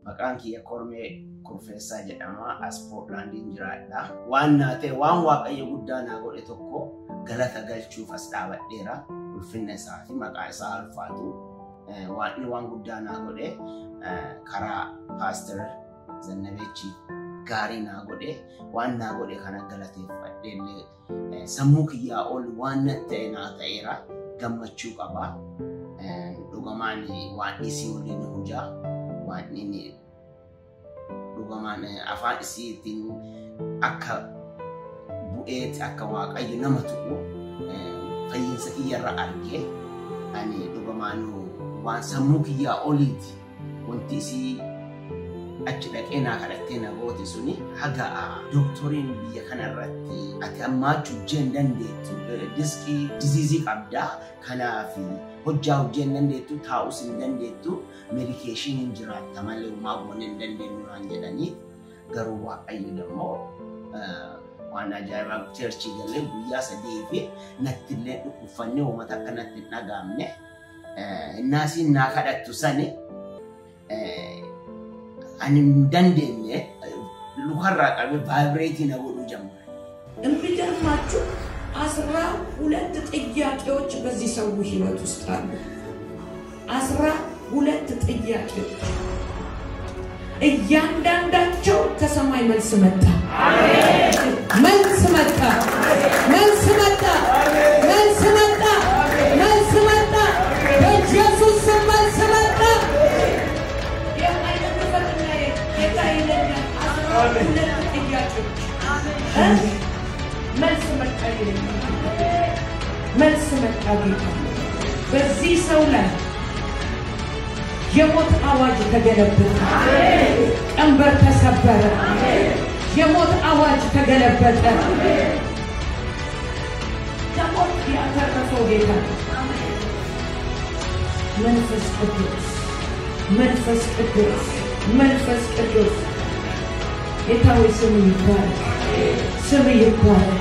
maqaan kiyya kormee kurfeessaa jedhama as Portlandiin jiraadha. Waan naatee waan waaqayyo guddaa naa godhe tokko galata galchuuf as dhaabadheera. Ulfinna isaa fi maqaa isaa ulfaatu. Waan guddaa naa godhe karaa Pastor Zannabeechi gaarii naa godhe waan naa godhe kana galateeffadheellee sammuu kiyyaa ol waan ta'e naa ta'eera gammachuu qaba. Dhugamaan waan isii waliin hojaa waan inni dhugamaan afaan isiitiin akka bu'eeti akka waaqayyo nama tuqu fayyinsa kiyyarra argee ani dhugamaan waan sammuu kiyyaa oliiti wanti isii achi dhaqee naa kadhattee na goote suni haga doktoriin biyya kanarratti ati ammaachuu jeen dandeettu diskii diziizii qabdaa kanaaf hojjaa hojjeen dandeettu taa'us hin dandeettu medikeeshiniin jiraatta malee uumaa goone hin dandeenyu naan jedhanii garuu waaqayyo immoo waan ajaa'ibaa cheerchii galee guyyaa 3 fi natti illee dhukkubfannee uummata akka natti hin dhagaamne naasiin naa kadhattu sani ani dandeenye lukarraa qabee vaayibireetii na godhuu ጀመረ። የሚገርማችሁ 12 ጥያቄዎች በዚህ ሰው ህይወት ውስጥ አሉ። 12 ጥያቄዎች እያንዳንዳቸው ከሰማይ መልስ መጣ። አሜን። መልስ መጣ። መልስ መጣ። መልስ መጣ። መልስ መጣ። በኢየሱስ ስም መልስ መጣ። መልስ መጣ ጌታ በዚህ ሰው ላይ የሞት አዋጅ ተገለበጠ። ቀንበር ተሰበረ። የሞት አዋጅ ተገለበጠ። ከሞት ያተረፈው ጌታ መንፈስ ቅዱስ መንፈስ ቅዱስ መንፈስ ቅዱስ የታወ ስም ይባረክ። ስም ይባረክ።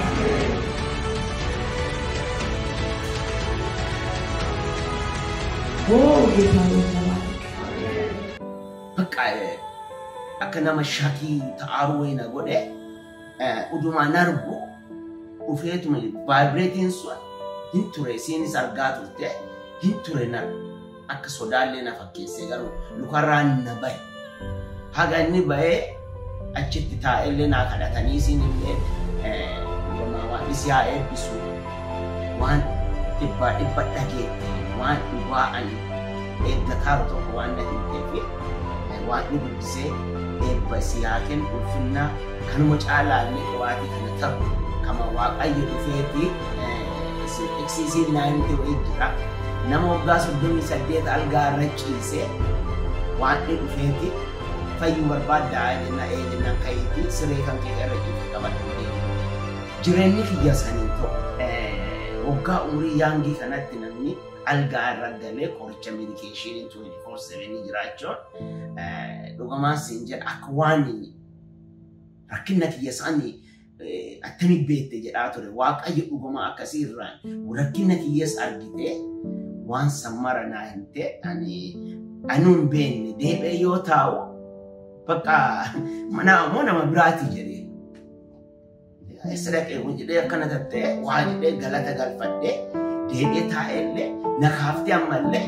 ጌታ ይባረክ። በቃ akkana mashaki ta'aru wayna gode uduma narbu ufeetuma vibrating so hinture sinis argaa turte hinture nar akka sodaalee na fakkeesse garuu lukarraan na bahe haga inni bahe achitti taa'ellee naa kadhatanii sinillee waan isiyaa eebbisu waan dhibba dhageette waan dhugaa'an eeggataa tokko waan na hinteefi waan dubbisee eebbasiyaaken ulfinna kanuma caalaallee waati kana ta'u kama waaqayyo dhufeeti eksiisiin naayimte wayii jira nama waggaa 38 algaarra ciisee waan dhufeeti fayyuu barbaaddaa jenna kayitii siree kan kee irra ciisu qabadhu jireenyi kiyya sanii ta'u waggaa umurii yaangii kanatti namni algaarra galee qoricha medikeeshiniin 24/7 jiraachuun dhugamaan siin jedha akka waan rakkina kiyya isaanii attami beekte jedhaa ture waaqayyo dhugumaa akkasii irraan rakkina kiyyas argite waan sammara naa himte anuun beekne deebi'ee yoo taa'u bakka mana ammoo nama biraati jedhee sadaqee hojjedhee akkana tattee waa jedhee galata galfadhee deebi'ee taa'ellee na kaaftee ammallee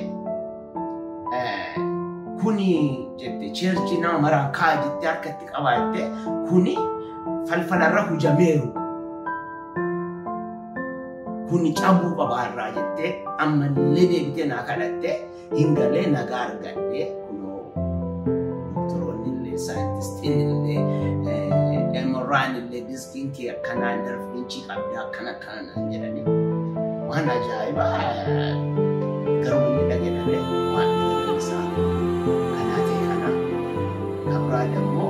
kuni jette cheerchi nama maraan kaa jettee harkatti qabaatte kuni falfalarra hujameeru kuni cabuu qabaarraa jettee ammallee deebitee naa kadhattee hingalee nagaa argadhee kunoo doktoroonnillee saayintistiinillee emorraanillee diskiin kee akkanaa nerfiinchii qabdee akkana naan jedhanii waan ajaa'ibaa garuu inni dhageedhalee waan isaa demo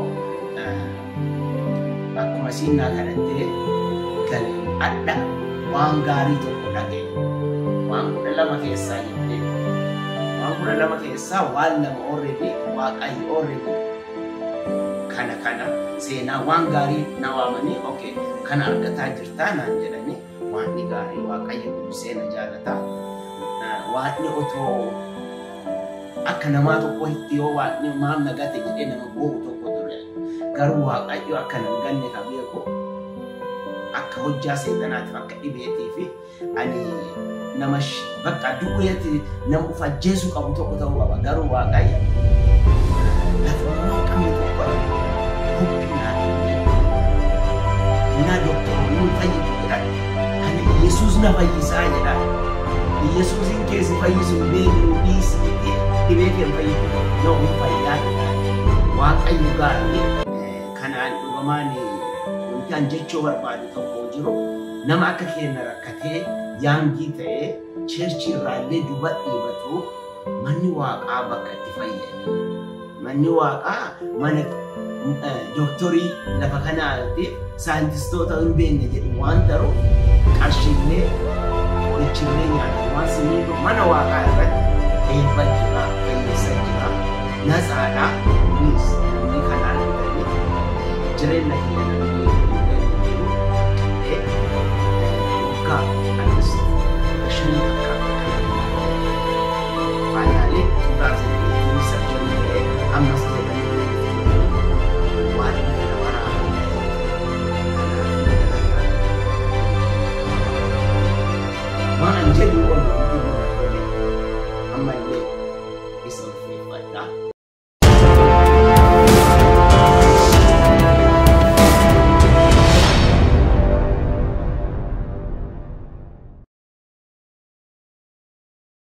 akkuma siinaa kadhattee galee adda waan gaarii tokko dhagee waan 12 keessaa jettee waan 12 keessaa waan 2 already waaqayyo already kana seenaa waan gaarii na waamanii okay kana argataa jirtaa naan jedhanii waan gaarii waaqayyo seena jaalataa waan otoo akka namaa tokko itti yoo waaqni maam nagate jedhee nama boo'u tokko ture. Garuu waaqayyo akka nan ganne ka beeku akka hojjaa seexanaatiif akka dhibeetii fi ani nama bakka du'eetti nama uf ajjeesuu qabu tokko ta'uu qaba. Garuu waaqayyo lafa waan qabne tokko hubbinaa na doktora nuun fayyisu jedhan ani Yesuus na fayyisaa jedhan. Yesuusin keessa fayyisuun beeknu dhiisi dhibee kee fayyisu yoo hin fayyaa waaqayyo gaarii kanaan dhugamaan wanti an jechuu barbaadu tokko jiru nama akka keenya rakkatee yaangii ta'ee cheerchii irraallee duba dhiibatu manni waaqaa bakka itti fayyadu. Manni waaqaa mana doktorii lafa kanaatti saayintistoota hin beekne jedhu waan ta'uuf qarshiillee hojjechillee nyaatu waan siniitu mana waaqaa irratti eebba jira, fayyisa jira, nasaadhaa kunis namni kanaan bitanii jireenya keenya namni waggaa anis shanii takka faayaalee tuuraasii sarjanii ta'ee ammas jedhanii waan kana baraa waan jedhu ol ammallee isa ulfeeffadhaa.